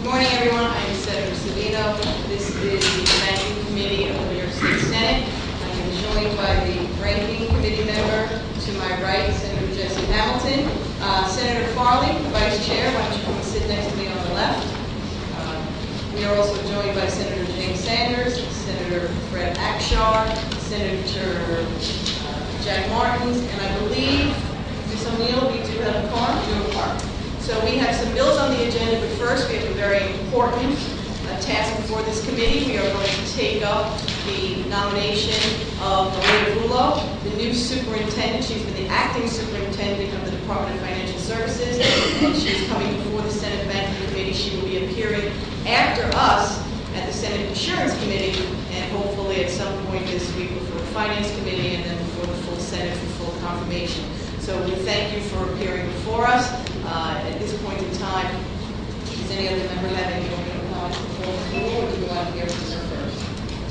Good morning, everyone. I am Senator Savino. This is the Banking Committee of the New York State Senate. I am joined by the Ranking Committee member to my right, Senator Jesse Hamilton. Senator Farley, Vice Chair, why don't you come and sit next to me on the left. We are also joined by Senator James Sanders, Senator Fred Akshar, Senator Jack Martins, and I believe, Ms. O'Neill, we do have a quorum. So we have some bills on the agenda, but first we have a very important task before this committee. We are going to take up the nomination of Maria Vullo, the new superintendent. She's been the acting superintendent of the Department of Financial Services, and she's coming before the Senate Banking Committee. She will be appearing after us at the Senate Insurance Committee, and hopefully at some point this week before the Finance Committee, and then before the full Senate for full confirmation. So we thank you for appearing before us. At this point in time, does any other member have any opening comments before the floor, or do we want to hear from her first?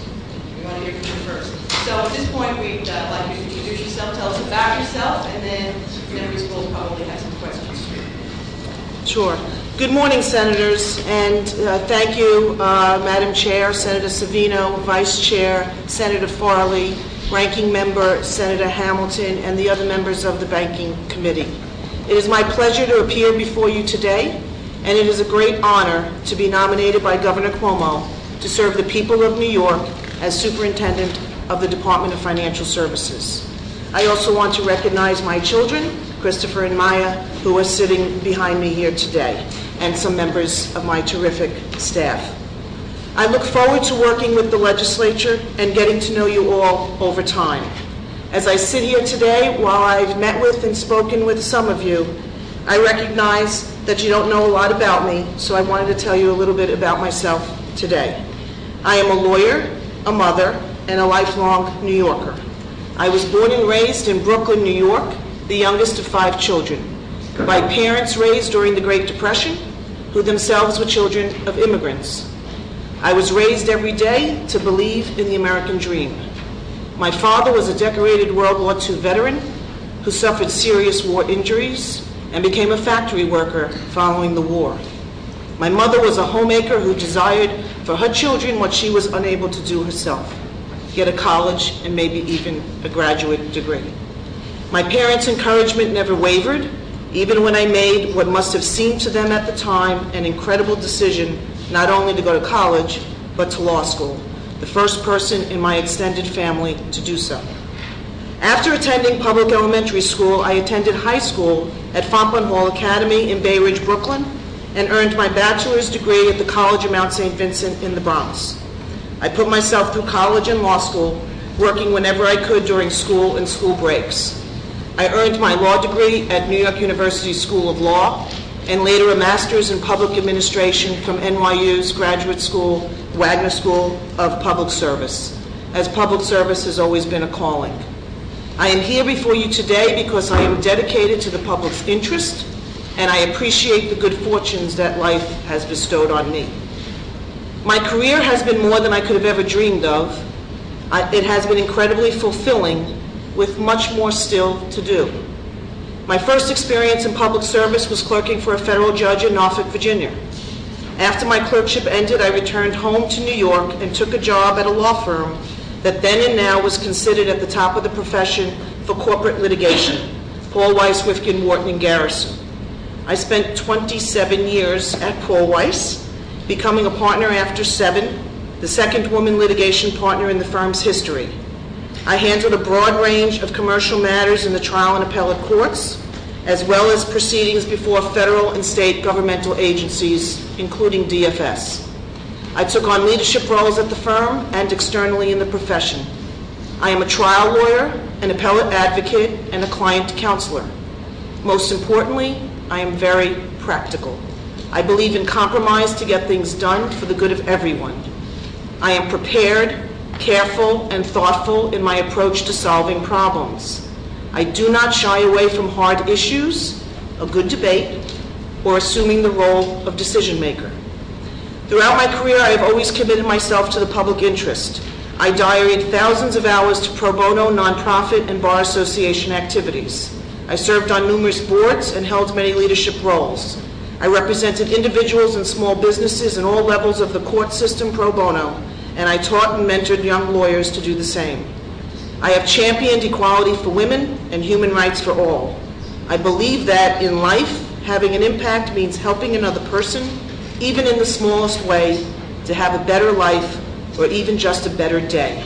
We want to hear from her first. So at this point, we'd like you to introduce yourself, tell us about yourself, and then members will probably have some questions for you. Sure. Good morning, Senators, and thank you, Madam Chair, Senator Savino, Vice Chair, Senator Farley, Ranking Member Senator Hamilton, and the other members of the Banking Committee. It is my pleasure to appear before you today, and it is a great honor to be nominated by Governor Cuomo to serve the people of New York as Superintendent of the Department of Financial Services. I also want to recognize my children, Christopher and Maya, who are sitting behind me here today, and some members of my terrific staff. I look forward to working with the legislature and getting to know you all over time. As I sit here today, while I've met with and spoken with some of you, I recognize that you don't know a lot about me, so I wanted to tell you a little bit about myself today. I am a lawyer, a mother, and a lifelong New Yorker. I was born and raised in Brooklyn, New York, the youngest of 5 children, by parents raised during the Great Depression, who themselves were children of immigrants. I was raised every day to believe in the American dream. My father was a decorated World War II veteran who suffered serious war injuries and became a factory worker following the war. My mother was a homemaker who desired for her children what she was unable to do herself, get a college and maybe even a graduate degree. My parents' encouragement never wavered, even when I made what must have seemed to them at the time an incredible decision not only to go to college, but to law school, the first person in my extended family to do so. After attending public elementary school, I attended high school at Fontbonne Hall Academy in Bay Ridge, Brooklyn, and earned my bachelor's degree at the College of Mount St. Vincent in the Bronx. I put myself through college and law school, working whenever I could during school and school breaks. I earned my law degree at New York University School of Law, and later a master's in public administration from NYU's Graduate School, Wagner School of Public Service, as public service has always been a calling. I am here before you today because I am dedicated to the public's interest, and I appreciate the good fortunes that life has bestowed on me. My career has been more than I could have ever dreamed of. It has been incredibly fulfilling, with much more still to do. My first experience in public service was clerking for a federal judge in Norfolk, Virginia. After my clerkship ended, I returned home to New York and took a job at a law firm that then and now was considered at the top of the profession for corporate litigation, Paul Weiss, Rifkin, Wharton, and Garrison. I spent 27 years at Paul Weiss, becoming a partner after 7, the second woman litigation partner in the firm's history. I handled a broad range of commercial matters in the trial and appellate courts, as well as proceedings before federal and state governmental agencies, including DFS. I took on leadership roles at the firm and externally in the profession. I am a trial lawyer, an appellate advocate, and a client counselor. Most importantly, I am very practical. I believe in compromise to get things done for the good of everyone. I am prepared, careful, and thoughtful in my approach to solving problems. I do not shy away from hard issues, a good debate, or assuming the role of decision maker. Throughout my career, I have always committed myself to the public interest. I diaried thousands of hours to pro bono, nonprofit, and bar association activities. I served on numerous boards and held many leadership roles. I represented individuals and small businesses in all levels of the court system pro bono, and I taught and mentored young lawyers to do the same. I have championed equality for women and human rights for all. I believe that in life, having an impact means helping another person, even in the smallest way, to have a better life or even just a better day.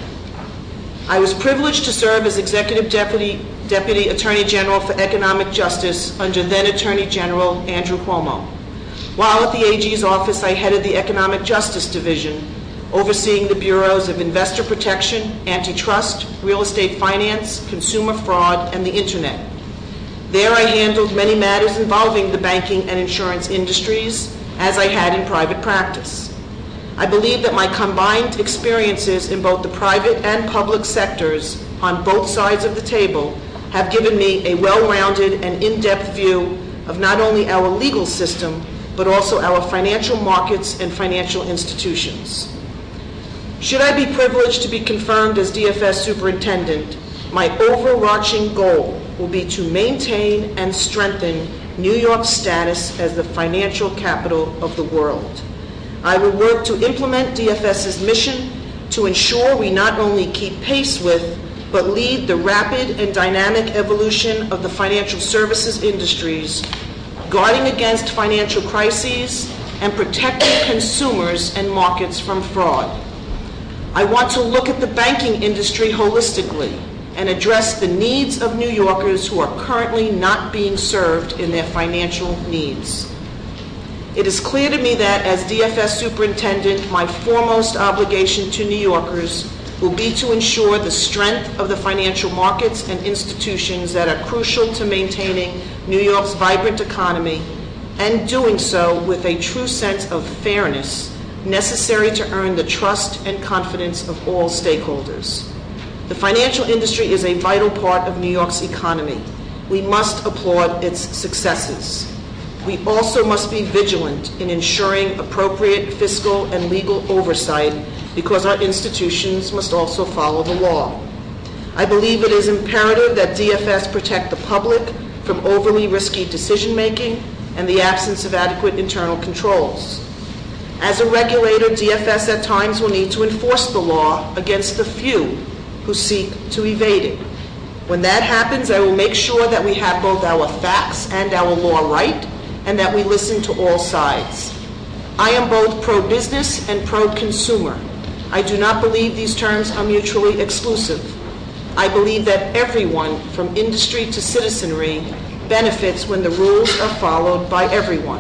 I was privileged to serve as Executive Deputy Attorney General for Economic Justice under then Attorney General Andrew Cuomo. While at the AG's office, I headed the Economic Justice Division, overseeing the bureaus of investor protection, antitrust, real estate finance, consumer fraud, and the Internet. There I handled many matters involving the banking and insurance industries, as I had in private practice. I believe that my combined experiences in both the private and public sectors on both sides of the table have given me a well-rounded and in-depth view of not only our legal system, but also our financial markets and financial institutions. Should I be privileged to be confirmed as DFS Superintendent, my overarching goal will be to maintain and strengthen New York's status as the financial capital of the world. I will work to implement DFS's mission to ensure we not only keep pace with, but lead the rapid and dynamic evolution of the financial services industries, guarding against financial crises and protecting consumers and markets from fraud. I want to look at the banking industry holistically and address the needs of New Yorkers who are currently not being served in their financial needs. It is clear to me that as DFS Superintendent, my foremost obligation to New Yorkers will be to ensure the strength of the financial markets and institutions that are crucial to maintaining New York's vibrant economy, and doing so with a true sense of fairness necessary to earn the trust and confidence of all stakeholders. The financial industry is a vital part of New York's economy. We must applaud its successes. We also must be vigilant in ensuring appropriate fiscal and legal oversight because our institutions must also follow the law. I believe it is imperative that DFS protect the public from overly risky decision-making and the absence of adequate internal controls. As a regulator, DFS at times will need to enforce the law against the few who seek to evade it. When that happens, I will make sure that we have both our facts and our law right, and that we listen to all sides. I am both pro-business and pro-consumer. I do not believe these terms are mutually exclusive. I believe that everyone, from industry to citizenry, benefits when the rules are followed by everyone.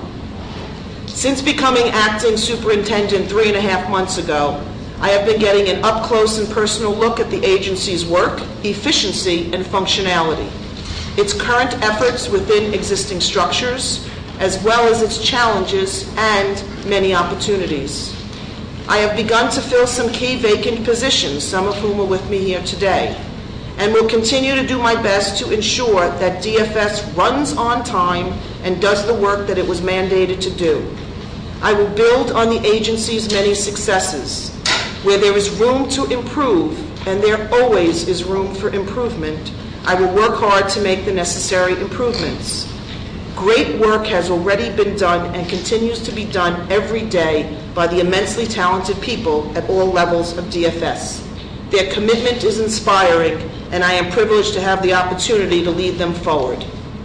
Since becoming acting superintendent 3.5 months ago, I have been getting an up-close and personal look at the agency's work, efficiency, and functionality, its current efforts within existing structures, as well as its challenges and many opportunities. I have begun to fill some key vacant positions, some of whom are with me here today, and will continue to do my best to ensure that DFS runs on time and does the work that it was mandated to do. I will build on the agency's many successes. Where there is room to improve, and there always is room for improvement, I will work hard to make the necessary improvements. Great work has already been done and continues to be done every day by the immensely talented people at all levels of DFS. Their commitment is inspiring, and I am privileged to have the opportunity to lead them forward.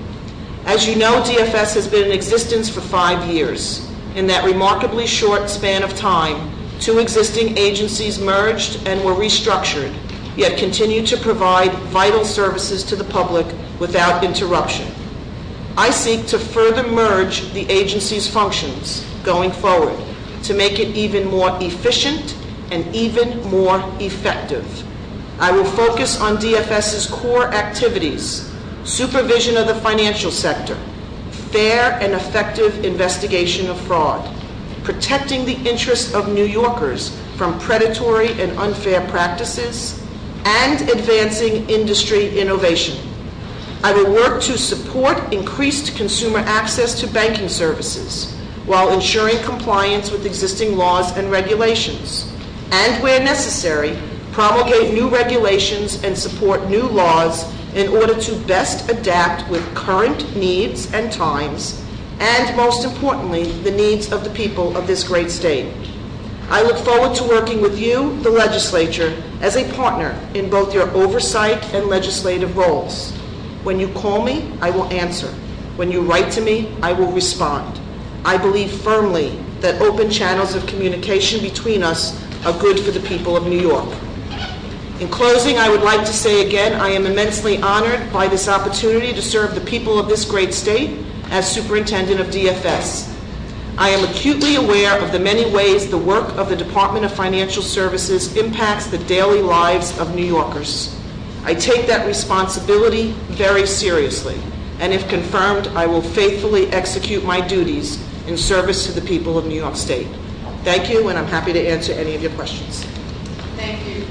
As you know, DFS has been in existence for 5 years. In that remarkably short span of time, 2 existing agencies merged and were restructured, yet continue to provide vital services to the public without interruption. I seek to further merge the agency's functions going forward to make it even more efficient and even more effective. I will focus on DFS's core activities: supervision of the financial sector, fair and effective investigation of fraud, protecting the interests of New Yorkers from predatory and unfair practices, and advancing industry innovation. I will work to support increased consumer access to banking services while ensuring compliance with existing laws and regulations, and where necessary, promulgate new regulations and support new laws in order to best adapt with current needs and times and most importantly, the needs of the people of this great state. I look forward to working with you, the legislature, as a partner in both your oversight and legislative roles. When you call me, I will answer. When you write to me, I will respond. I believe firmly that open channels of communication between us are good for the people of New York. In closing, I would like to say again, I am immensely honored by this opportunity to serve the people of this great state as Superintendent of DFS. I am acutely aware of the many ways the work of the Department of Financial Services impacts the daily lives of New Yorkers. I take that responsibility very seriously, and if confirmed, I will faithfully execute my duties in service to the people of New York State. Thank you, and I'm happy to answer any of your questions. Thank you,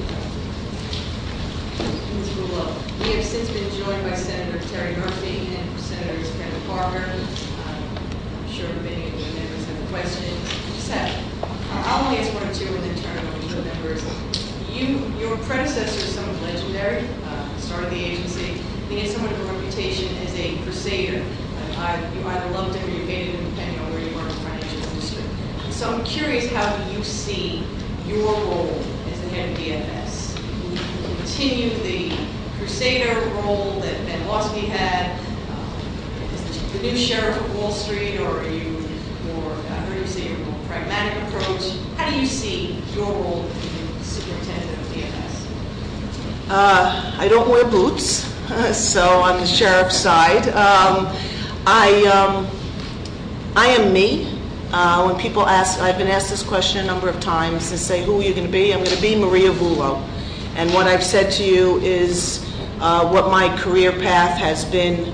Ms. Bullock. We have since been joined by Senator Terry Murphy and Senators Kevin Parker. I'm sure many of the members have questions. I'll only ask one or two and then turn it over to the members. Your predecessor is somewhat legendary, started the agency. He had somewhat of a reputation as a crusader. You either loved him or you hated him, depending on where you were in the financial industry. So I'm curious, how do you see your role as the head of DFS? Will you continue the crusader role that Ben Lawsky had? Is the new sheriff of Wall Street, or are you more, I heard you say, a more pragmatic approach? How do you see your role as superintendent of DFS? I don't wear boots, so on the sheriff's side. I am me. When people ask, I've been asked this question a number of times and say, who are you going to be? I'm going to be Maria Vullo. And what I've said to you is what my career path has been.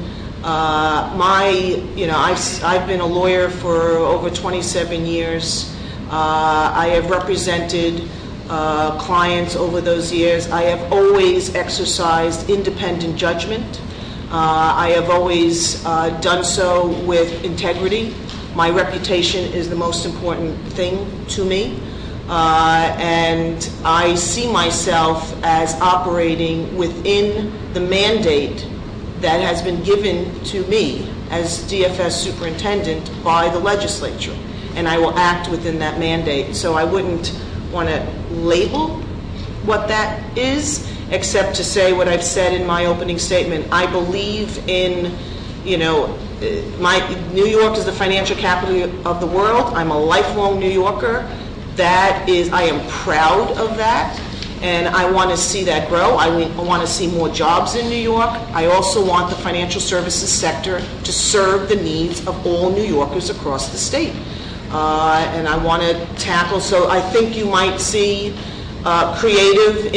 I've been a lawyer for over 27 years. I have represented clients over those years. I have always exercised independent judgment. I have always done so with integrity. My reputation is the most important thing to me. And I see myself as operating within the mandate that has been given to me as DFS superintendent by the legislature. And I will act within that mandate. So I wouldn't want to label what that is, except to say what I've said in my opening statement. I believe in, New York is the financial capital of the world. I'm a lifelong New Yorker. I am proud of that, and I want to see that grow. I want to see more jobs in New York. I also want the financial services sector to serve the needs of all New Yorkers across the state. And I want to tackle, so I think you might see creative,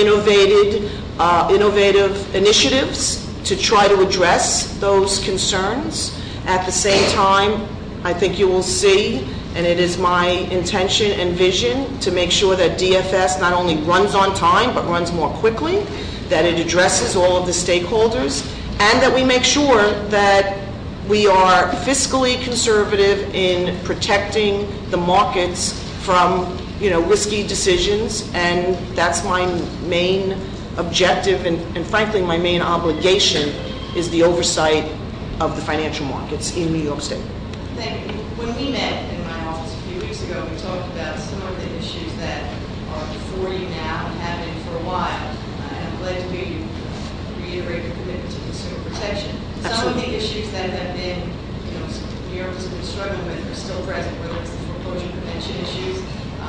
innovative initiatives to try to address those concerns. At the same time, I think you will see, and it is my intention and vision to make sure that DFS not only runs on time, but runs more quickly, that it addresses all of the stakeholders, and that we make sure that we are fiscally conservative in protecting the markets from, risky decisions, and that's my main objective, and frankly, my main obligation is the oversight of the financial markets in New York State. Thank you. When we met in my office a few weeks ago, we talked about some of the issues that are before you now and have been for a while, and I'm glad to hear you reiterate your commitment to consumer protection. Absolutely. Some of the issues that have been, New Yorkers have been struggling with are still present, whether it's the foreclosure prevention issues,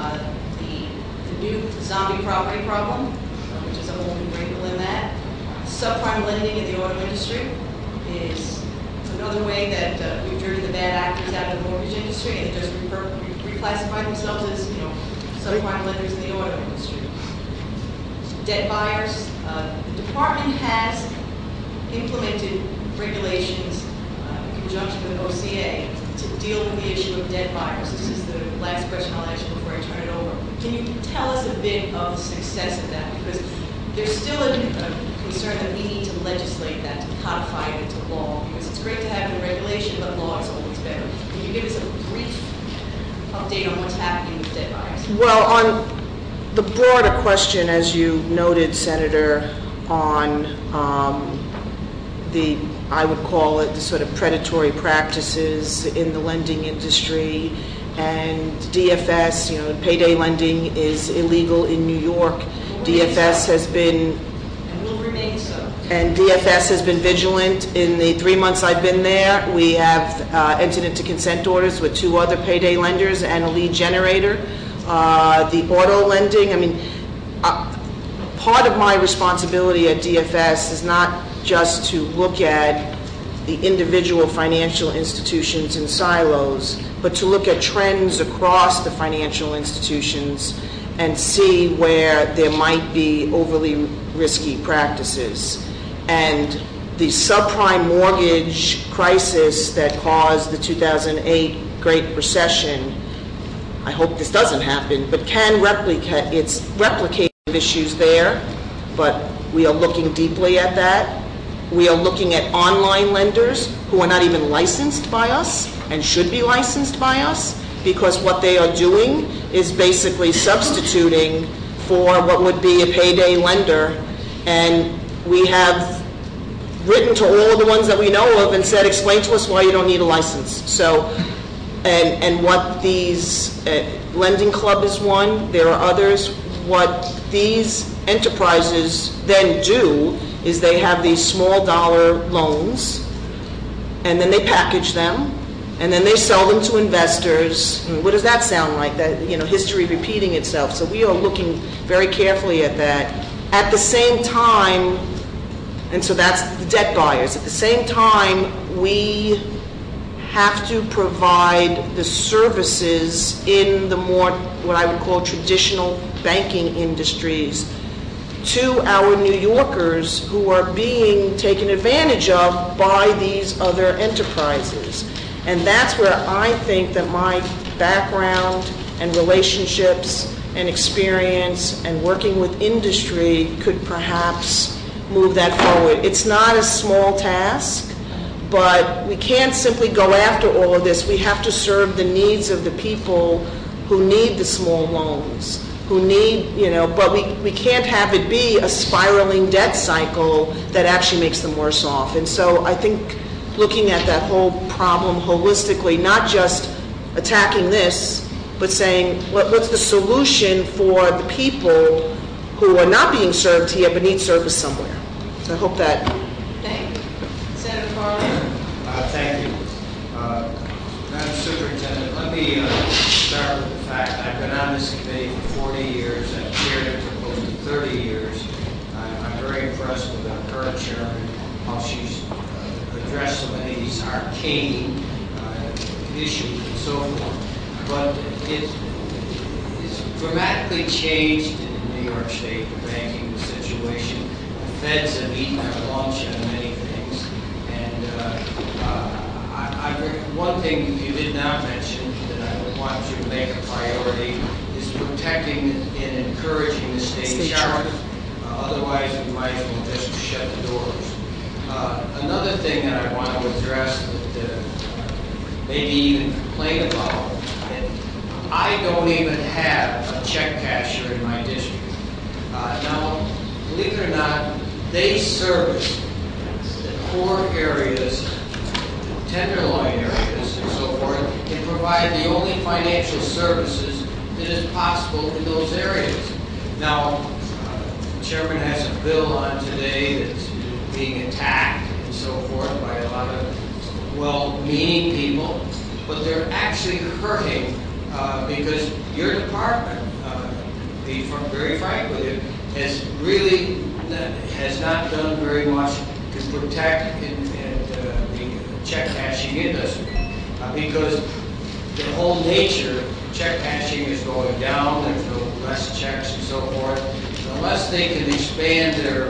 the new zombie property problem, which is a whole new wrinkle in that. Subprime lending in the auto industry is another way that we've driven the bad actors out of the mortgage industry, and they just reclassify themselves as, subprime lenders in the auto industry. Debt buyers, the department has implemented regulations in conjunction with OCA to deal with the issue of debt buyers. This is the last question I'll ask you before I turn it over. Can you tell us a bit of the success of that? Because there's still a concern that we need to legislate that, to codify it into law, because it's great to have the regulation, but law is always better. Can you give us a brief update on what's happening with debt buyers? Well, on the broader question, as you noted, Senator, on the I would call it the sort of predatory practices in the lending industry. And DFS, payday lending is illegal in New York. DFS has been, and will remain so. and DFS has been vigilant. In the 3 months I've been there, we have entered into consent orders with 2 other payday lenders and a lead generator. The auto lending, part of my responsibility at DFS is not just to look at the individual financial institutions in silos, but to look at trends across the financial institutions and see where there might be overly risky practices. And the subprime mortgage crisis that caused the 2008 Great Recession, I hope this doesn't happen, but can replicate, it's replicated issues there, but we are looking deeply at that. We are looking at online lenders who are not even licensed by us and should be licensed by us, because what they are doing is basically substituting for what would be a payday lender. And we have written to all of the ones that we know of and said, explain to us why you don't need a license. So, and what these, Lending Club is one, there are others. What these enterprises then do is they have these small dollar loans, and then they package them, and then they sell them to investors. What does that sound like? That, history repeating itself. So we are looking very carefully at that. At the same time, and so that's the debt buyers. At the same time, we have to provide the services in the more, what I would call, traditional banking industries to our New Yorkers who are being taken advantage of by these other enterprises. And that's where I think that my background and relationships and experience and working with industry could perhaps move that forward. It's not a small task, but we can't simply go after all of this. We have to serve the needs of the people who need the small loans, who need, but we can't have it be a spiraling debt cycle that actually makes them worse off. And so I think looking at that whole problem holistically, not just attacking this, but saying, what's the solution for the people who are not being served here but need service somewhere? So I hope that. Thank you. Senator Farley. Thank you. Madam Superintendent, let me start with the fact I've been on this committee for 40 years. I've chaired it for close to 30 years. I'm very impressed with our current chairman, how she's addressed so many of these arcane issues and so forth. But it's dramatically changed in New York State, the banking situation. The feds have eaten our lunch on many things. And one thing you did not mention that I would want you to make a priority is protecting and encouraging the state charter. Otherwise, we might as well just shut the doors. Another thing that I want to address that maybe even complain about, and I don't even have a check casher in my district. Now, believe it or not, they service the core areas, tenderloin areas, and so forth, and provide the only financial services that is possible in those areas. Now, the chairman has a bill on today that's being attacked and so forth by a lot of well-meaning people, but they're actually hurting because your department, to be very frank with you, has not done very much to protect the check cashing industry because the whole nature of check cashing is going down. There's no less checks and so forth. Unless they can expand their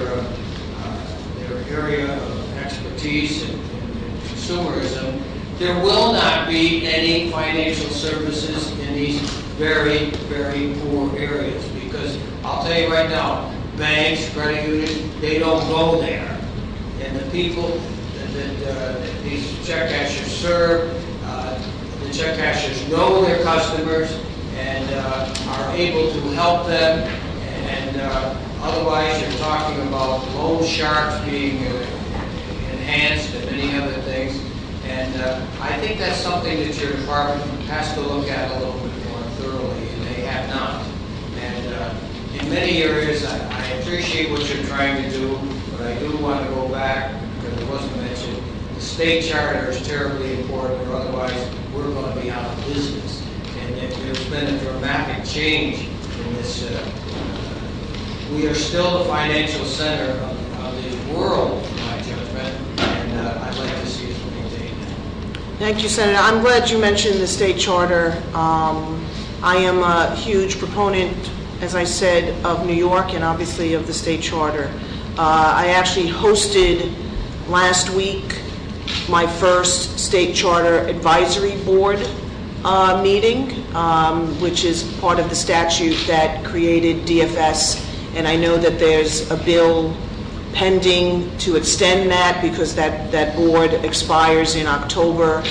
area of expertise and consumerism, there will not be any financial services in these very, very poor areas. Because I'll tell you right now, banks, credit unions, they don't go there. And the people that these check cashers serve, the check cashers know their customers and are able to help them. And otherwise, you're talking about loan sharks being enhanced and many other things. And I think that's something that your department has to look at a little bit more thoroughly, and they have not. And in many areas, I appreciate what you're trying to do, but I do want to go back, because it wasn't mentioned, the state charter is terribly important, or otherwise we're going to be out of business. And there's been a dramatic change in this. We are still the financial center of the world, in my judgment, and I'd like to see us maintain that. Thank you, Senator. I'm glad you mentioned the state charter. I am a huge proponent, as I said, of New York and obviously of the state charter. I actually hosted last week my first state charter advisory board meeting, which is part of the statute that created DFS. And I know that there's a bill pending to extend that because that board expires in October.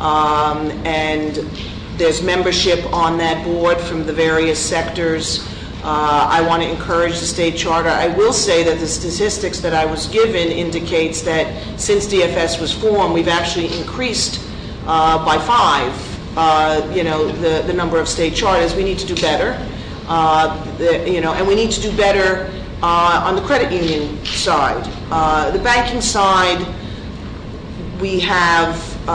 And there's membership on that board from the various sectors. I want to encourage the state charter. I will say that the statistics that I was given indicates that since DFS was formed, we've actually increased by 5, the number of state charters. We need to do better. And we need to do better on the credit union side. The banking side, we have,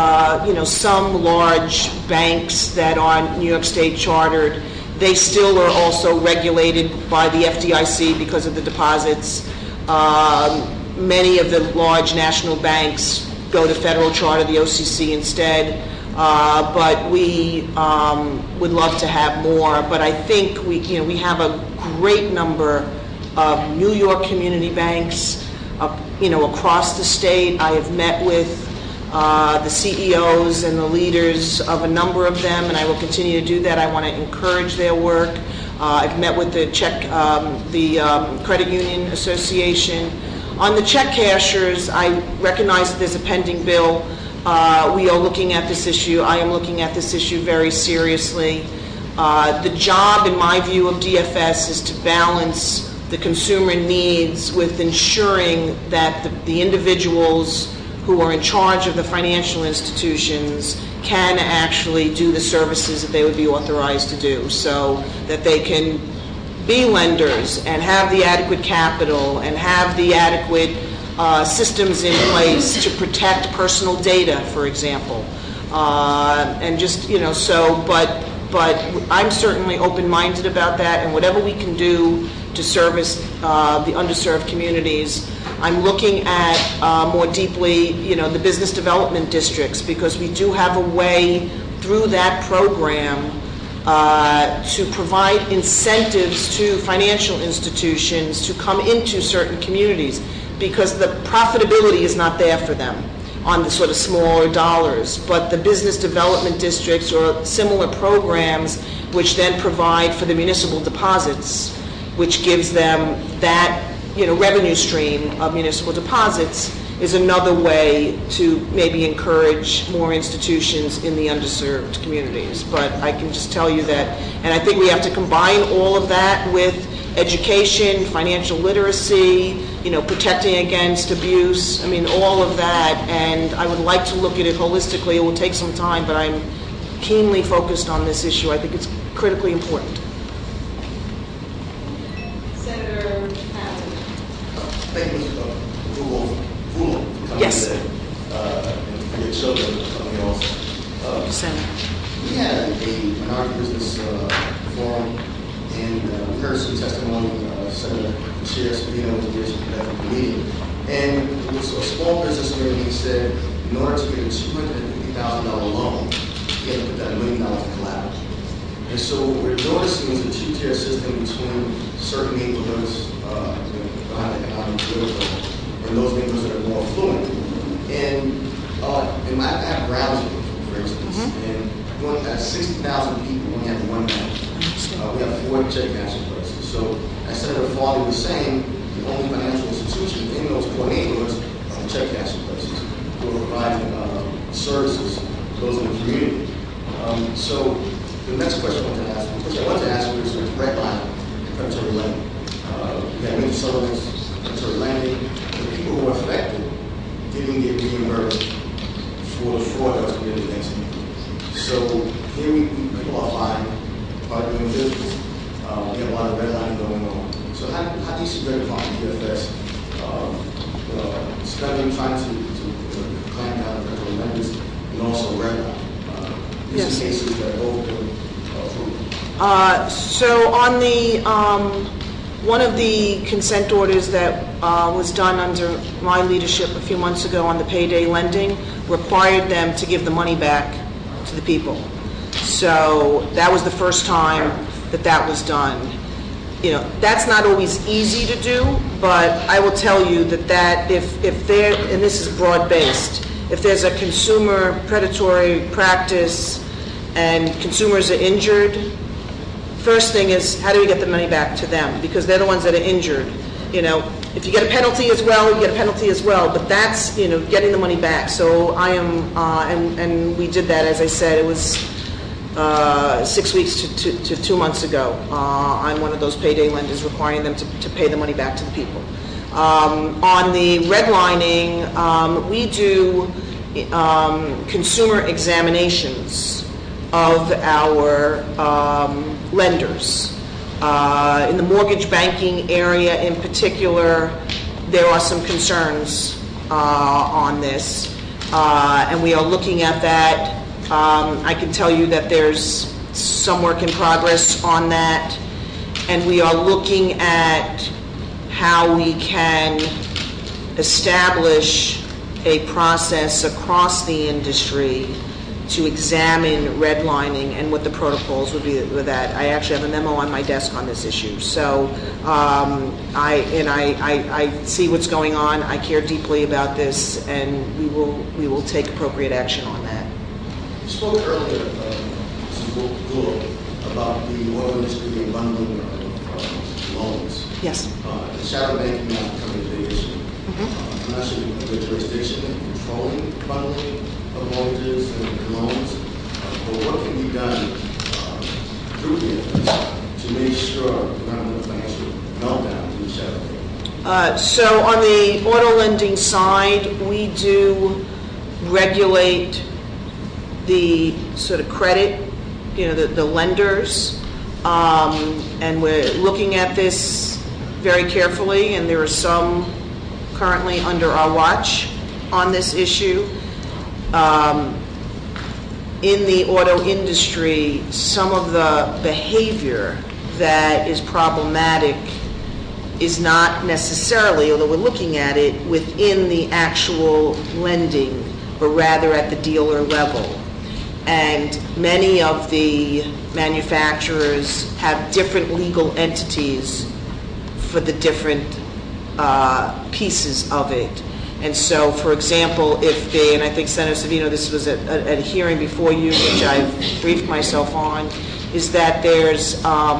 some large banks that are New York State chartered. They still are also regulated by the FDIC because of the deposits. Many of the large national banks go to federal charter, the OCC instead. But we would love to have more. But I think we have a great number of New York community banks, across the state. I have met with the CEOs and the leaders of a number of them, and I will continue to do that. I want to encourage their work. I've met with the Credit Union Association. On the check cashers, I recognize that there's a pending bill. We are looking at this issue. I am looking at this issue very seriously. The job, in my view, of DFS is to balance the consumer needs with ensuring that the individuals who are in charge of the financial institutions can actually do the services that they would be authorized to do, so that they can be lenders and have the adequate capital and have the adequate systems in place to protect personal data, for example. And just, but I'm certainly open-minded about that, and whatever we can do to service the underserved communities. I'm looking at more deeply, the business development districts, because we do have a way through that program to provide incentives to financial institutions to come into certain communities, because the profitability is not there for them on the sort of smaller dollars. But the business development districts or similar programs which then provide for the municipal deposits, which gives them that revenue stream of municipal deposits, is another way to maybe encourage more institutions in the underserved communities. But I can just tell you that, and I think we have to combine all of that with education, financial literacy, protecting against abuse, all of that, and I would like to look at it holistically. It will take some time, but I'm keenly focused on this issue. I think it's critically important. Senator Hamilton. Thank you, Mr. Fuller, for coming Yes. today. And for your children coming also. Senator. We had a minority business forum, and we heard some testimony. Senator Chair Savino was here for that meeting. And it was a small business where he said, in order to get a $250,000 loan, you have to put that $1 million in collateral. And so what we're noticing is a two-tier system between certain neighborhoods behind the economic political and those neighborhoods that are more affluent. And in my background, for instance, and going at 60,000 people, we only have one bank. We have 4 check cashing places. So as Senator Farley was saying, the only financial institution in those 4 neighborhoods are the check cashing places who are providing services to those in the community. So the next question I want to ask was the direct line and predatory lending. We have many settlements, predatory lending. The people who are affected getting business. We have a lot of redlining going on. So how do you see Red Department, DFS, studying, trying to clamp down on federal lenders and also redlining? These Yes. are cases that both been approved. So on the, one of the consent orders that was done under my leadership a few months ago on the payday lending required them to give the money back to the people. So that was the first time that that was done. You know, that's not always easy to do, but I will tell you that if there, and this is broad-based, if there's a consumer predatory practice and consumers are injured, first thing is, how do we get the money back to them? Because they're the ones that are injured. You know, if you get a penalty as well, you get a penalty as well. But that's, you know, getting the money back. So I am, and we did that, as I said, it was 6 weeks to 2 months ago. I'm one of those payday lenders requiring them to pay the money back to the people. On the redlining, we do consumer examinations of our lenders. In the mortgage banking area in particular, there are some concerns on this, and we are looking at that. I can tell you that there's some work in progress on that, and we are looking at how we can establish a process across the industry to examine redlining and what the protocols would be with that. I actually have a memo on my desk on this issue. So I see what's going on. I care deeply about this, and we will take appropriate action on that. You spoke earlier, Mrs. Gould, about the oil industry and bundling of loans. Yes. The shadow banking now becoming a big issue. I'm not sure if the jurisdiction in controlling bundling of mortgages and loans, but what can be done through DFS to make sure we're not in a financial meltdown through shadow banking? So on the auto lending side, we do regulate the sort of credit, you know, the lenders, and we're looking at this very carefully, and there are some currently under our watch on this issue. In the auto industry, some of the behavior that is problematic is not necessarily, although we're looking at it, within the actual lending, but rather at the dealer level. And many of the manufacturers have different legal entities for the different pieces of it. And so, for example, if they, and I think Senator Savino, this was at a hearing before you, which I've briefed myself on, is that there's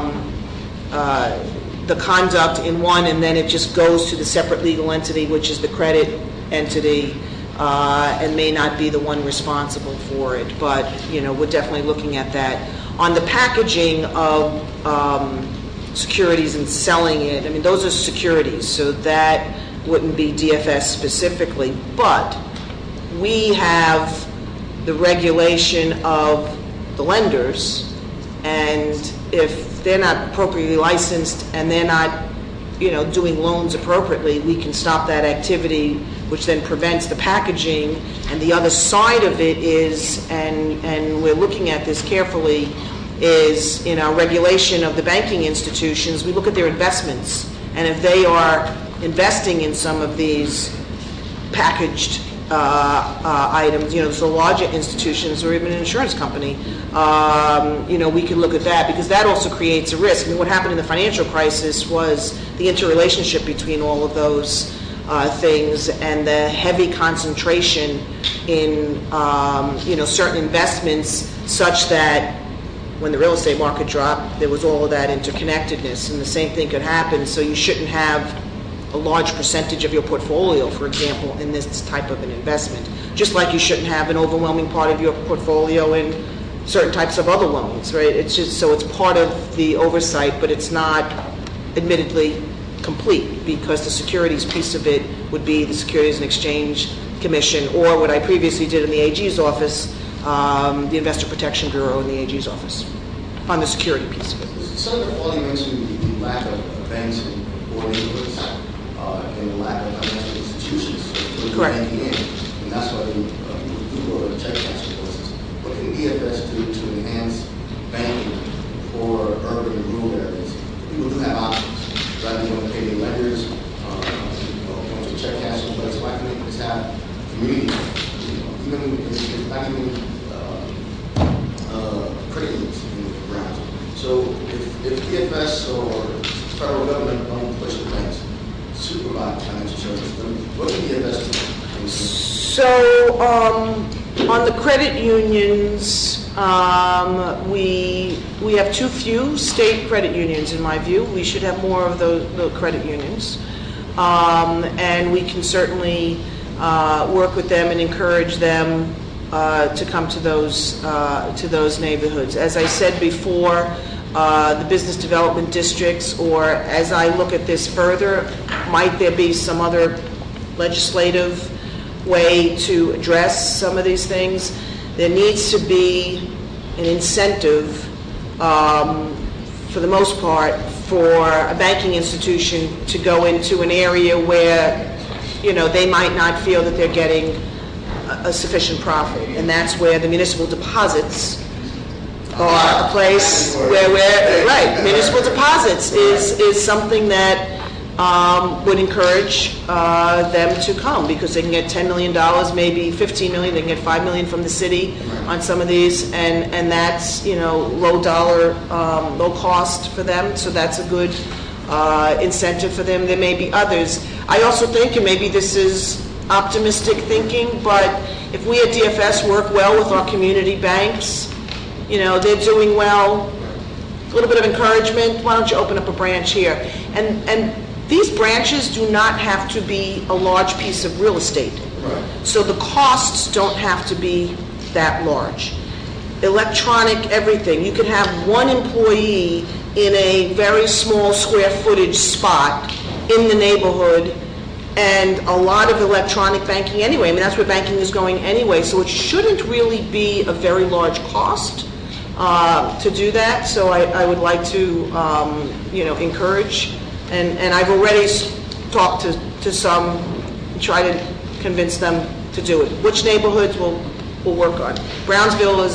the conduct in one, and then it just goes to the separate legal entity, which is the credit entity, and may not be the one responsible for it. But, you know, we're definitely looking at that. On the packaging of securities and selling it, I mean, those are securities, so that wouldn't be DFS specifically, but we have the regulation of the lenders, and if they're not appropriately licensed and they're not, you know, doing loans appropriately, we can stop that activity, which then prevents the packaging. And the other side of it is, and we're looking at this carefully, is in our regulation of the banking institutions, we look at their investments, and if they are investing in some of these packaged items, you know, so larger institutions or even an insurance company, you know, we can look at that, because that also creates a risk. I mean, what happened in the financial crisis was the interrelationship between all of those things and the heavy concentration in, you know, certain investments, such that when the real estate market dropped, there was all of that interconnectedness, and the same thing could happen. So you shouldn't have a large percentage of your portfolio, for example, in this type of an investment. Just like you shouldn't have an overwhelming part of your portfolio in certain types of other loans, right? It's just, so it's part of the oversight, but it's not admittedly complete, because the securities piece of it would be the Securities and Exchange Commission, or what I previously did in the AG's office, the Investor Protection Bureau in the AG's office, on the security piece of it. Senator Farley mentioned the lack of banks in poor neighborhoods and the lack of financial institutions for Correct. banking in, and that's why we do go to check cashing courses. What can DFS do to enhance banking for urban and rural areas? People do have options rather than pay their lenders, going to check cashing place. Why can't they just have community, even if not even credit unions in the ground? So if DFS or federal government don't push the banks to provide financial services, then what can DFS do? So, on the credit unions, we have too few state credit unions, in my view. We should have more of the credit unions. And we can certainly work with them and encourage them to come to those neighborhoods. As I said before, the business development districts, or as I look at this further, might there be some other legislative way to address some of these things? There needs to be an incentive, for the most part, for a banking institution to go into an area where, they might not feel that they're getting a sufficient profit, and that's where the municipal deposits are a place where municipal deposits is something that would encourage them to come, because they can get $10 million, maybe $15 million, they can get $5 million from the city on some of these, and that's, low dollar, low cost for them, so that's a good incentive for them. There may be others. I also think, and maybe this is optimistic thinking, but if we at DFS work well with our community banks, they're doing well, a little bit of encouragement, why don't you open up a branch here? And these branches do not have to be a large piece of real estate. Right. So the costs don't have to be that large. Electronic everything. You could have one employee in a very small square footage spot in the neighborhood, and a lot of electronic banking anyway. I mean, that's where banking is going anyway, so it shouldn't really be a very large cost to do that. So I would like to, encourage, and I've already talked to some, try to convince them to do it. Which neighborhoods we'll work on. Brownsville is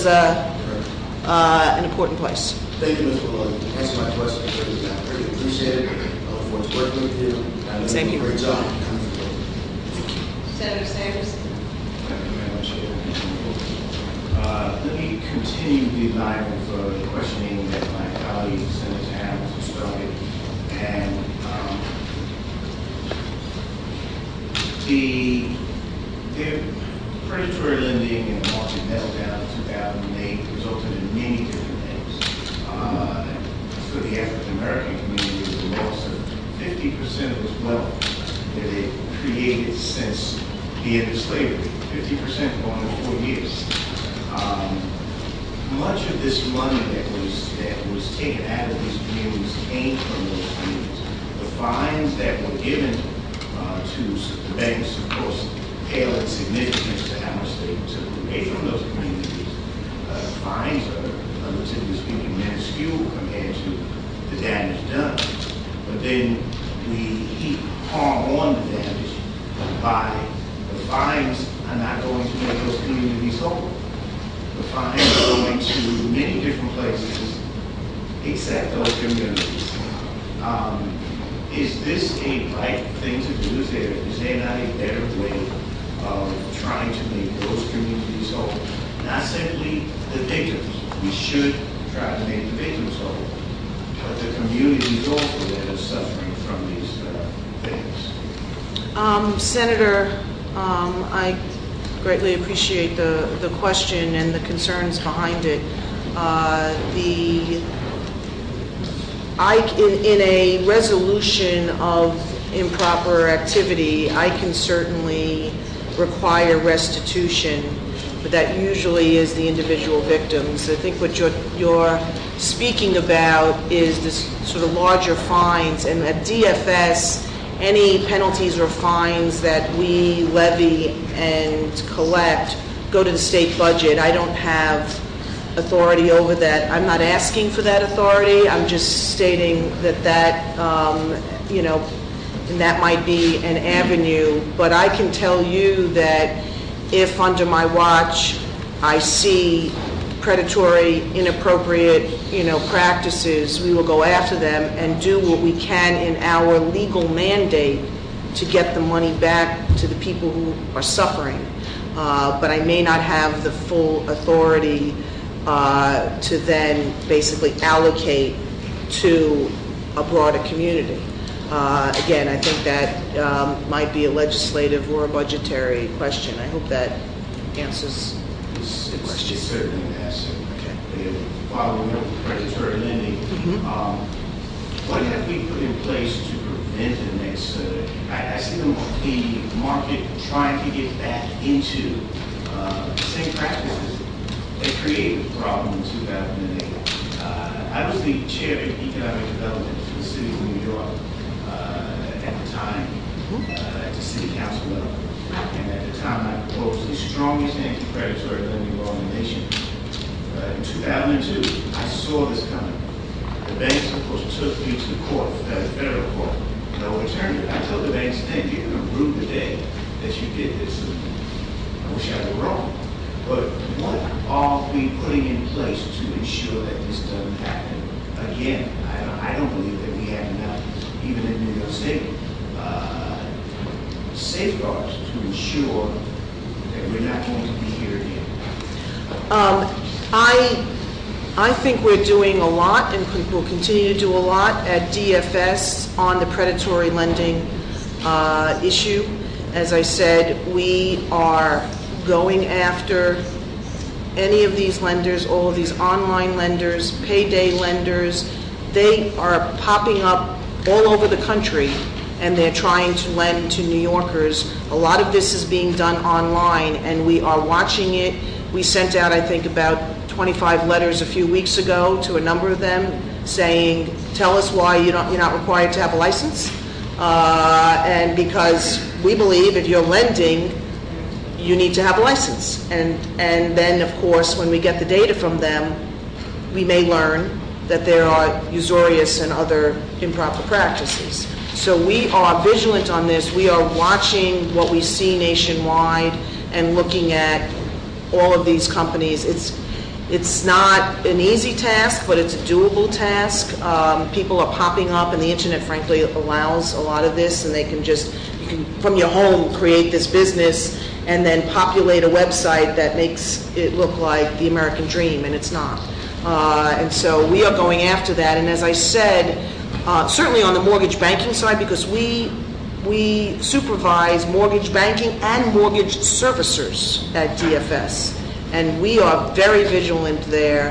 an important place. Thank you, Ms. Maloney, for answering my question. I really appreciate it. I look forward to working with you. Thank you. Great job. Senator Sanders. Thank you, Madam Chair. Let me continue the line of questioning that my colleague, Senator Hamilton, started. And the predatory lending in the market meltdown in 2008 resulted in many different things. For the African American community, the loss of 50% of its wealth that it created since the end of slavery, 50% going to 4 years. Much of this money that was taken out of these communities came from those communities. The fines that were given to the banks, of course, pale in significance to how much they took away from those communities. Fines are, relatively speaking, minuscule compared to the damage done. But then we heap harm on the damage by the fines are not going to make those communities whole. The fines are going to many different places except those communities. Is this a right thing to do? Is there not a better way of trying to make those communities whole? Not simply the victims. We should try to make the victims whole, but the communities also that are suffering from these things. Senator, I greatly appreciate the question and the concerns behind it. In a resolution of improper activity, I can certainly require restitution, but that usually is the individual victims. I think what you're speaking about is this sort of larger fines, and at DFS, any penalties or fines that we levy and collect go to the state budget. I don't have authority over that. I'm not asking for that authority, I'm just stating that you know, and that might be an avenue, but I can tell you that if under my watch I see predatory, inappropriate, you know, practices, we will go after them and do what we can in our legal mandate to get the money back to the people who are suffering. But I may not have the full authority to then basically allocate to a broader community. Again, I think that might be a legislative or a budgetary question. I hope that answers the question. It's certainly an answer. Okay. Following up with predatory lending, what have we put in place to prevent the next? I see the market trying to get back into the same practices that created the problem in 2008. I was the chair of economic development for the city of New York at the time, at the city council level. And at the time, I proposed the strongest anti-predatory lending law in the nation. In 2002, I saw this coming. The banks, of course, took me to the court, the federal court. No attorney. I told the banks then, you're going to rue the day that you did this. I wish I were wrong. But what are we putting in place to ensure that this doesn't happen again? I don't believe that we have enough, even in New York State, safeguards to ensure that we're not going to be here again. I think we're doing a lot and will continue to do a lot at DFS on the predatory lending issue. As I said, we are going after any of these lenders, all of these online lenders, payday lenders. They are popping up all over the country, and they're trying to lend to New Yorkers. A lot of this is being done online, and we are watching it. We sent out, I think, about 25 letters a few weeks ago to a number of them saying, tell us why you're not required to have a license. And because we believe if you're lending, you need to have a license. And then, of course, when we get the data from them, we may learn that there are usurious and other improper practices. So we are vigilant on this. We are watching what we see nationwide and looking at all of these companies. It's not an easy task, but it's a doable task. People are popping up, and the internet, frankly, allows a lot of this, and they can just, you can, from your home, create this business and then populate a website that makes it look like the American dream, and it's not. And so we are going after that. And as I said, certainly on the mortgage banking side, because we supervise mortgage banking and mortgage servicers at DFS. And we are very vigilant there,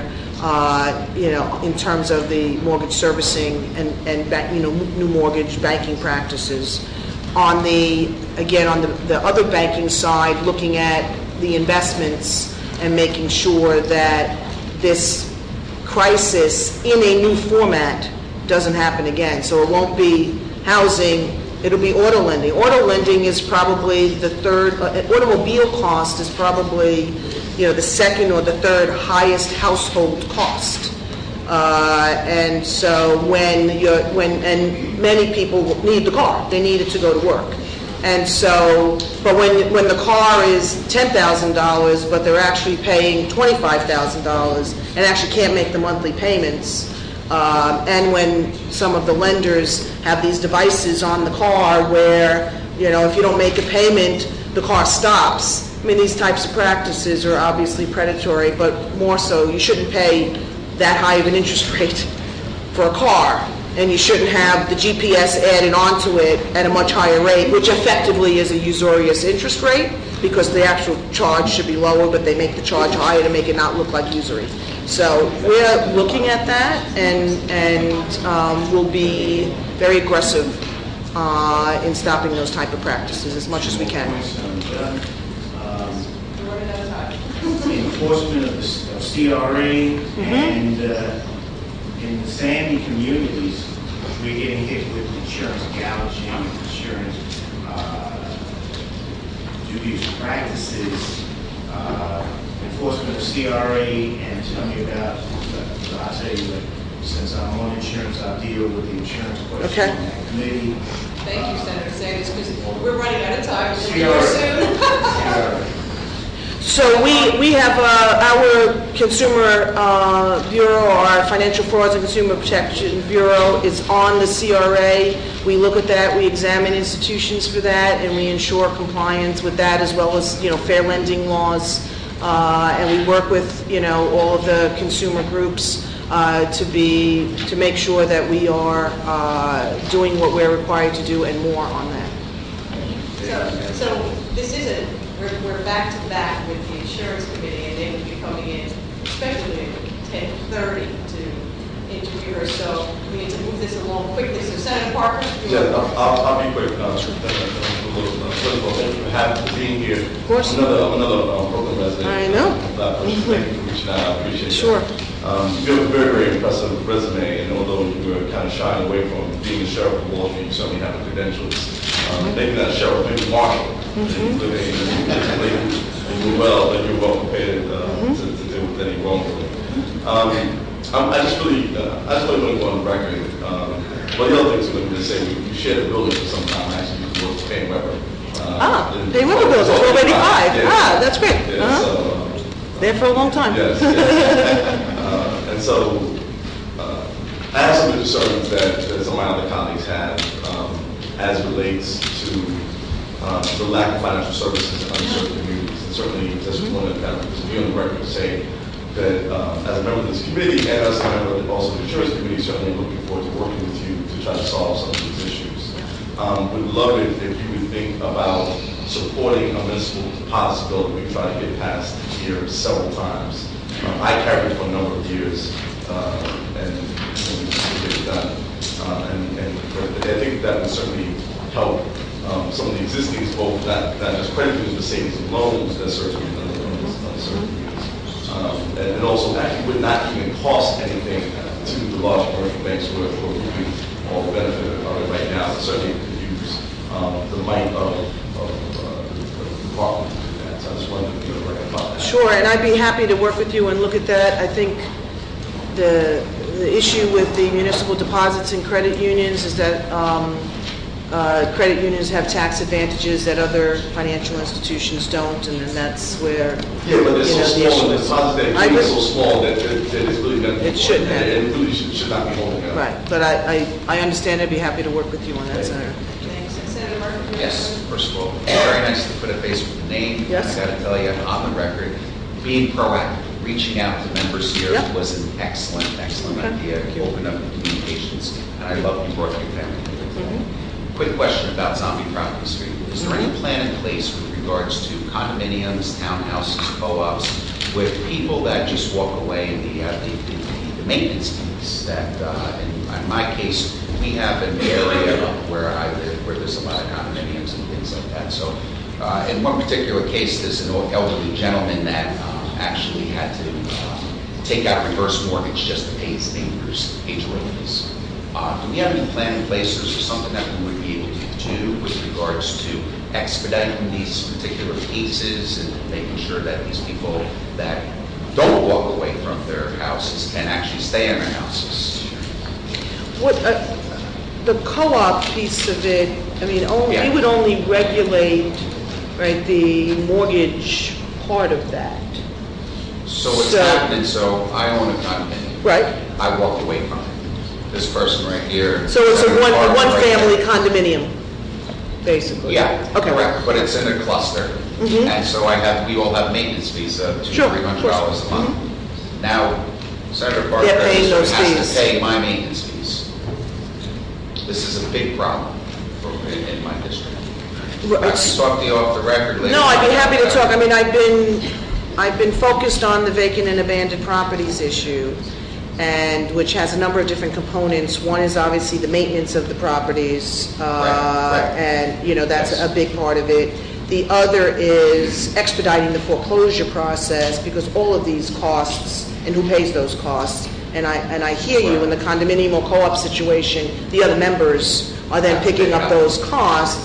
in terms of the mortgage servicing and new mortgage banking practices. On the other banking side, looking at the investments and making sure that this crisis in a new format doesn't happen again. So it won't be housing, it'll be auto lending. Auto lending is probably the third, automobile cost is probably the second or the third highest household cost. And so and many people need the car, they need it to go to work. And so, but when the car is $10,000, but they're actually paying $25,000 and actually can't make the monthly payments, and when some of the lenders have these devices on the car where, if you don't make a payment, the car stops. I mean, these types of practices are obviously predatory, but more so, you shouldn't pay that high of an interest rate for a car, and you shouldn't have the GPS added onto it at a much higher rate, which effectively is a usurious interest rate, because the actual charge should be lower, but they make the charge higher to make it not look like usury. So we're looking at that, and we'll be very aggressive in stopping those type of practices as much as we can. Enforcement of CRA and in the Sandy communities, we're getting hit with insurance gouging, insurance dubious practices, enforcement of CRA and tell me about, I'll tell you, that since I'm on insurance, I deal with the insurance question Okay. in that committee. Thank you, Senator Sanders, because we're running out of time. We'll be CRA. here soon. CRA. So we have our Consumer Bureau, our Financial Frauds and Consumer Protection Bureau is on the CRA. We look at that, we examine institutions for that, and we ensure compliance with that, as well as, fair lending laws. And we work with, all of the consumer groups to make sure that we are doing what we're required to do and more on that. So this isn't, we're back to back with the insurance committee, and they will be coming in, especially at 10:30 to interview her. So we need to move this along quickly. So Senator Parker? Yeah, I'll be quick. Thank you for being here. Of course. Another Brooklyn resident. I know. Thank you for reaching out. I appreciate Sure. that. You have a very, very impressive resume, and although you were kind of shying away from being a sheriff of Wall Street, you certainly have the credentials. Maybe not sheriff, maybe marshal. You do well, but you're well prepared to deal with any wrongdoing. I just really want to go on the record. Well, the other thing too, let me just say, we shared a building for some time. Actually, we worked with Payne Weber. Payne Weber building, 1285. Yeah. That's great. Yeah, so, There for a long time. yes. And so, I have some concerns that some of my other colleagues have as relates to the lack of financial services in underserved communities. And certainly, just want to kind of be on the record to say that as a member of this committee and as a member of also the insurance committee, certainly looking forward to working with you to try to solve some of these issues. Would love it if you would think about supporting a municipal deposit bill that we tried to get passed here several times. I carried it for a number of years, and we just get it done. But I think that would certainly help some of the existing, both not just credit unions, but savings and loans that serve communities. And also actually would not even cost anything to the large commercial banks who are reaping all the benefit of it right now. Certainly could use the might of the department to do that. So I just wanted to be right about that. Sure, and I'd be happy to work with you and look at that. I think the issue with the municipal deposits and credit unions is that credit unions have tax advantages that other financial institutions don't, and then that's where, Yeah, but they're so the small, issue and the is. deposit I that agree. is so small that it's really not. It shouldn't have. It really should not be holding up. Right, but I understand. I'd be happy to work with you on that, Senator. Thanks. Senator Murphy? Yes, first of all, very nice to put a face with a name. Yes. I got to tell you, on the record, being proactive, reaching out to members here Yep. was an excellent Okay. idea. Thank you. Open up the communications, and I love you brought your family here. Quick question about Zombie Property Street. Is there any plan in place with regards to condominiums, townhouses, co-ops, with people that just walk away and the maintenance fees that, in my case, we have an area where I live where there's a lot of condominiums and things like that. So in one particular case, there's an elderly gentleman that actually had to take out a reverse mortgage just to pay his neighbor's HOA fees. Do we have any plan in place, or is there something that we would be able to do with regards to expediting these particular cases and making sure that these people that don't walk away from their houses can actually stay in their houses? What, the co-op piece of it, I mean, Yeah. we would only regulate, right, the mortgage part of that. So what's So- happening, so I own a condominium. Right. I walked away from it. This person right here. So it's a Senator Parker right one-family there. condominium, basically? Yeah, Okay. correct, but it's in a cluster. Mhm. And so we all have maintenance fees of Sure, of $200-300 a month. Now, Senator Parker They're paying those has fees. to pay my maintenance fees. This is a big problem in my district. I can talk to you off the record later. No, I'd be happy to talk. I mean, I've been focused on the vacant and abandoned properties issue, and which has a number of different components. One is obviously the maintenance of the properties, Right. and, that's Yes. a big part of it. The other is expediting the foreclosure process, because all of these costs, and who pays those costs, and I hear you, in the condominium or co-op situation, the other members are then picking up those costs.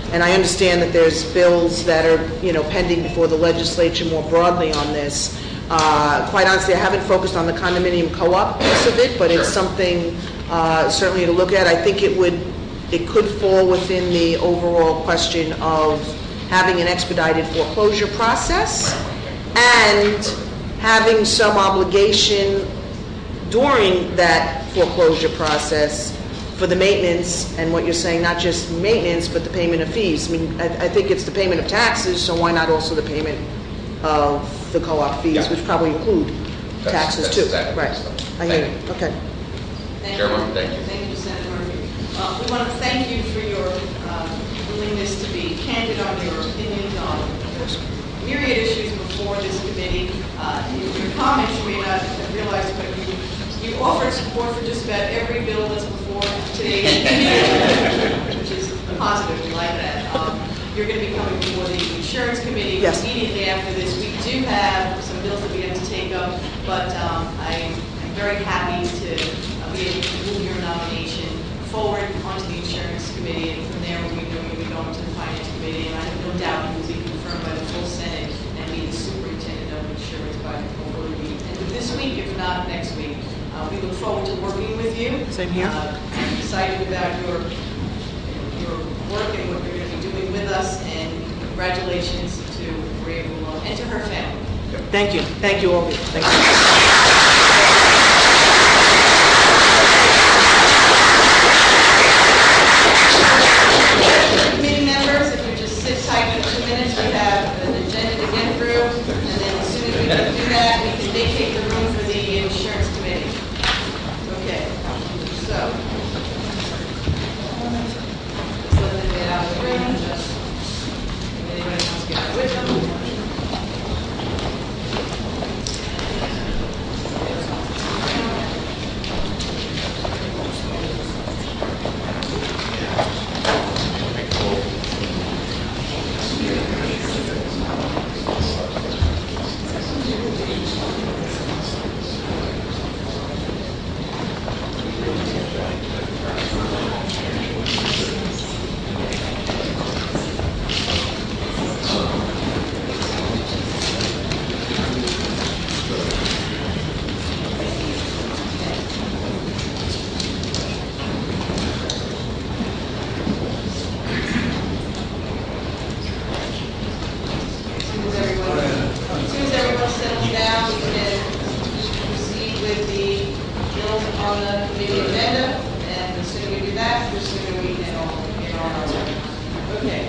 And I understand that there's bills that are, pending before the legislature more broadly on this. Quite honestly, I haven't focused on the condominium co-op piece of it, but it's something certainly to look at. I think it could fall within the overall question of having an expedited foreclosure process and having some obligation during that foreclosure process for the maintenance, and what you're saying, not just maintenance, but the payment of fees. I mean, I think it's the payment of taxes, so why not also the payment of the co-op fees, Yeah. which probably include taxes That's too? exactly Right. what it's I hear Thank you. Okay. Thank Chairwoman, you. thank you. Thank you, Senator Murphy. We want to thank you for your willingness to be candid on your opinions on myriad issues before this committee. Your comments, you may not have realized, but you offered support for just about every bill that's before today's meeting, which is positive. We like that. You're going to be coming before the insurance committee Yes. immediately after this. We do have some bills that we have to take up, but I'm very happy to be able to move your nomination forward onto the insurance committee, and from there we'll be going to the finance committee, and I have no doubt you will be confirmed by the full Senate and be the superintendent of insurance by hopefully the end of this week, if not next week. We look forward to working with you. Same here. I'm excited about your work and what you're going to be doing with us, and congratulations to Maria Bullock and to her family. Thank you. Thank you all. Thank you. Committee members, if you just sit tight for 2 minutes, we have an agenda to get through, and then as soon as we can do that, we can vacate the room for the insurance committee. Okay, so. Just let them get out of the room, if anybody wants to get out with them. As soon as everyone settles down, we can proceed with the bills on the committee agenda, and the sooner we do that, the sooner we can all get on our way. Okay.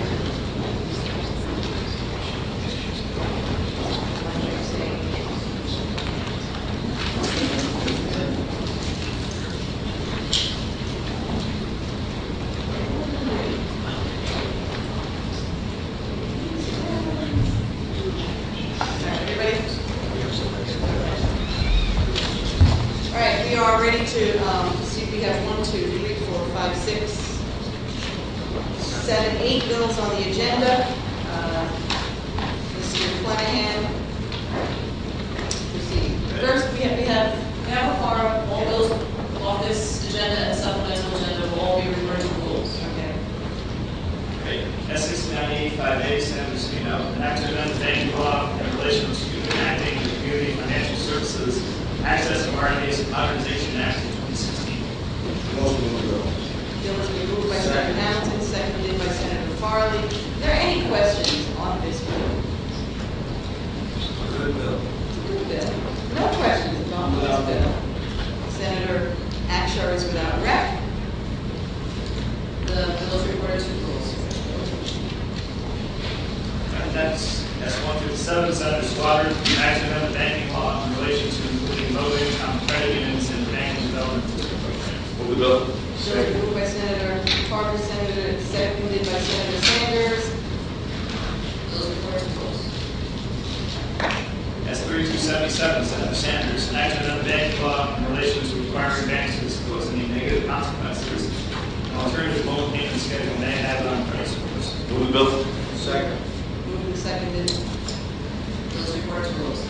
Everybody? All right, we are ready to see if we have 1, 2, 3, 4, 5, 6, 7, 8 bills on the agenda. Mr. Flanagan, proceed. First, we have a quorum. All bills off this agenda and supplemental agenda will all be referred to rules. Okay. Essex 985A, Senator Spino, an act to amend the banking law in relation to enacting the Community Financial Services Access and Modernization Act of 2016. Motion to go. Bill has been moved by Senator Hamilton, seconded by Senator Farley. Are there any questions on this bill? Good bill. Good bill. No questions on this bill. Senator Akshar is without rep. The bill is referred to rules. And that's S-157, Senator Slaughter, an act to amend the banking law in relation to including low-income credit unions in the banking development program. Move the bill. Bill moved by Senator Carter, seconded by Senator Sanders. Bill is referred to rules. S-3277, Senator Sanders, an act to amend the banking law in relation to requiring banks to disclose any negative consequences an alternative loan payment schedule may have on credit scores. Move the bill. Second. Moved and seconded. Bill is referred to rules.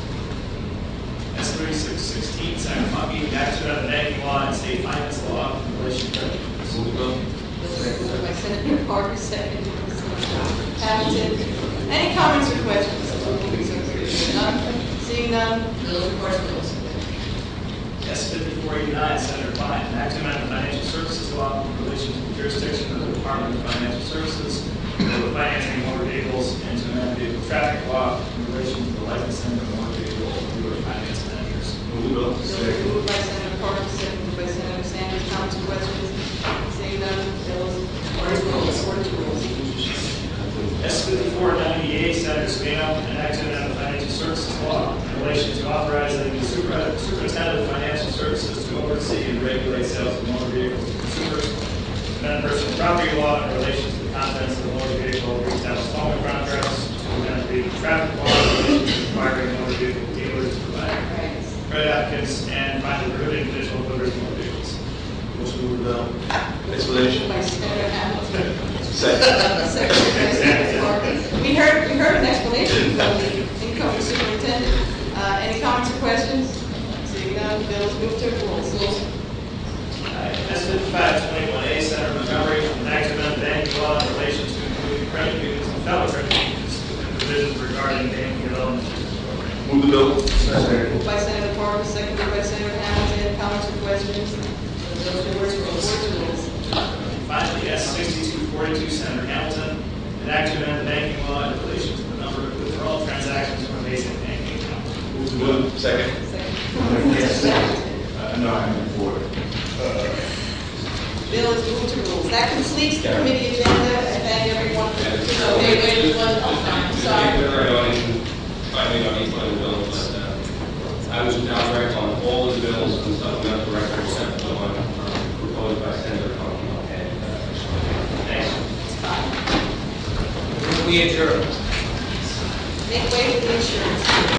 S-3616, Senator Funky, an act to amend the banking law and state finance law in relation to credit unions. Move the bill. Bill is Moved by Senator Parker, seconded by Senator Hamilton. Any comments or questions? None? Seeing none, Bill, of course, bills. S 5489, Senator Klein, an act to amend the financial services law in relation to the jurisdiction of the Department of Financial Services for the financing of motor vehicles and to amend the vehicle traffic law in relation to the licensing of motor vehicle dealer finance managers. Move the bill. Bill moved by Senator Parker, seconded by Senator Sanders. Comments or questions? Seeing none, bills, order to rules. S 5498, Senator Spino, an act to amend the financial services law in relation to authorizing the superintendent of financial services to oversee and regulate sales of motor vehicles to consumers, amend personal property law in relation to the contents of the motor vehicle retail installment contracts, to amend the traffic law in relation to requiring motor vehicle dealers to provide credit applicants, and finally prohibiting additional deliveries of motor vehicles. Motion to move the bill. Explanation. By Senator Hamilton. Second. Seconded by Senator Parker. We heard an explanation from the incoming superintendent. Any comments or questions? Seeing none, bills move to rules. S 5521A, Senator Montgomery, an act to amend the banking law in relation to including credit unions and fellow credit unions with provisions regarding banking development program. Move the bill. Moved by Senator Parker, seconded by Senator Hamilton. Comments or questions? Bills move to rules. Finally, S 6242, Senator Hamilton, an act to amend the banking law in relation to the number of withdrawal transactions from basic banking accounts. Move the bill. Second. No, I'm in favor. Bill is moved to rules. That completes the committee agenda. I thank everyone for participating. Wait, sorry. I may not need one of the bills, but I was now direct on all of the bills and supplemental record except the one proposed by Senator Conklin. We adjourn. Make way for the insurance.